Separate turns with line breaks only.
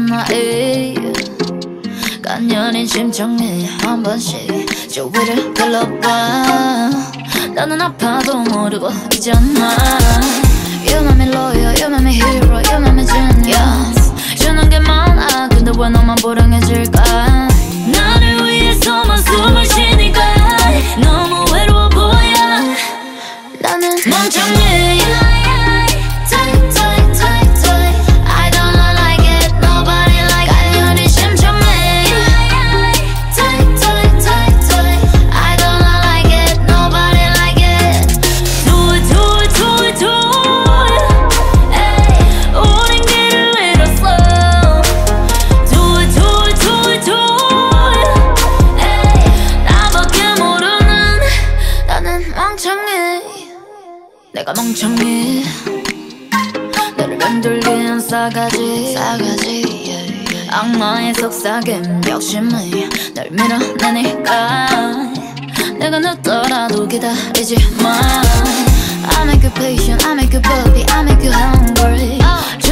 나의 간녀린 심정에 한 번씩 주위를 둘러봐. 나는 아파도 모르고 있잖아. You make me loyal, you make me hero, you make me genius. 주는 게 많아 근데 왜 너만 불행해질까. 나를 위해서만 숨을 쉬니까 너무 외로워 보여. 나는 멍청해. 내가 멍청해. 너를 흔들린 싸가지 악마의 속삭임 욕심이 널 밀어내니까 내가 늦더라도 기다리지 마. I make you patient, I make you puppy, I make you hungry.